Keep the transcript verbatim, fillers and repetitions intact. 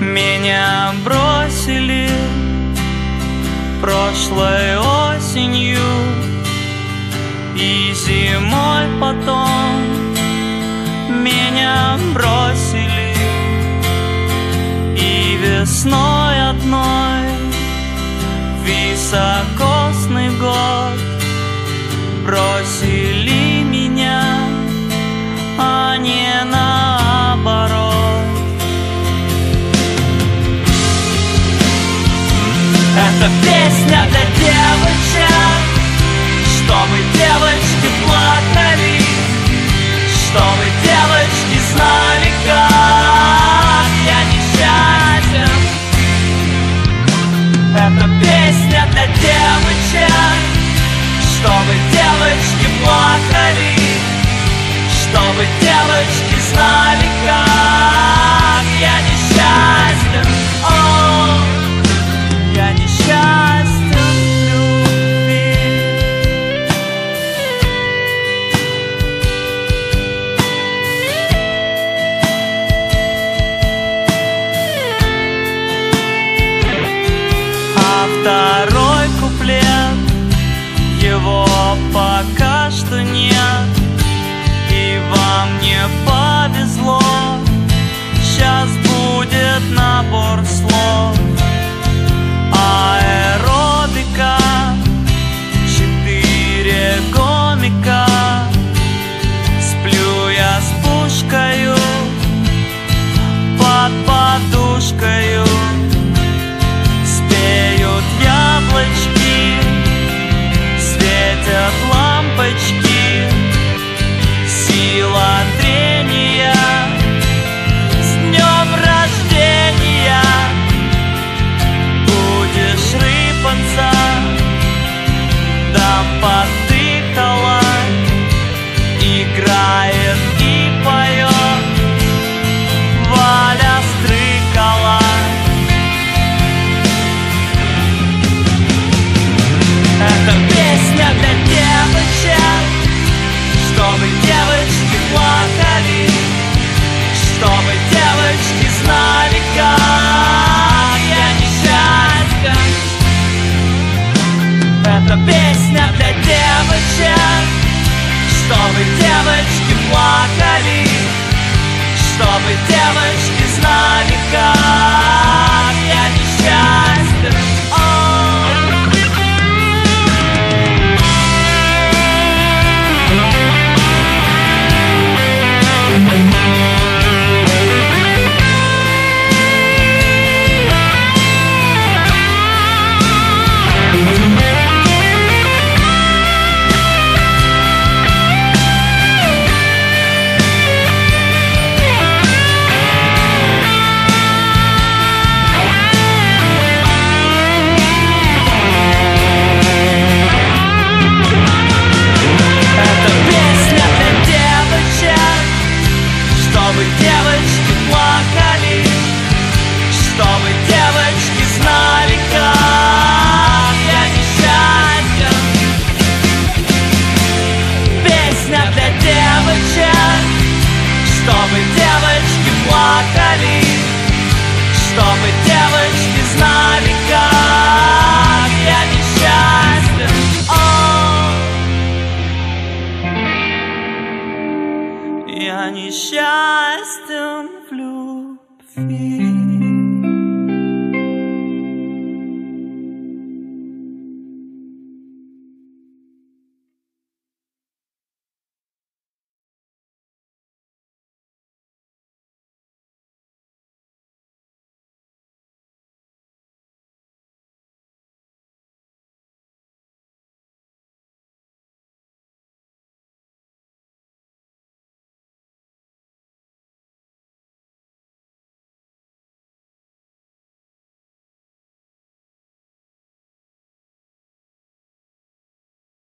Меня бросили прошлой осенью и зимой потом. Меня бросили и весной одной, високосный год. Бросили меня, а не наоборот. Это песня для девочек, чтобы девочки плакали, чтобы девочки знали, как я несчастен. Это песня для девочек, чтобы девочки плакали, чтобы девочки знали, как я несчастен. О, я несчастен в любви. А второй куплет, его пока что нет, и вам не повезло. Сейчас будет набор слов. Аэробика, четыре гомика. Сплю я с пушкою под подушкою. Спеют яблочки, светят лампочки. Сила трения, с днем рождения. Будешь рыпаться, дам подыхала. Играет и поет Валя Стрыкала. Это песня для девочек, чтобы девочки плакали, чтобы девочки знали, как я несчастен. Это песня для девочек, чтобы девочки плакали, чтобы девочки знали, как я несчастен. Девочки плакали, чтобы девочки знали, как я несчастен. Песня для девочек, чтобы девочки плакали, чтобы девочки знали, как я несчастен. О, я несчастен в любви.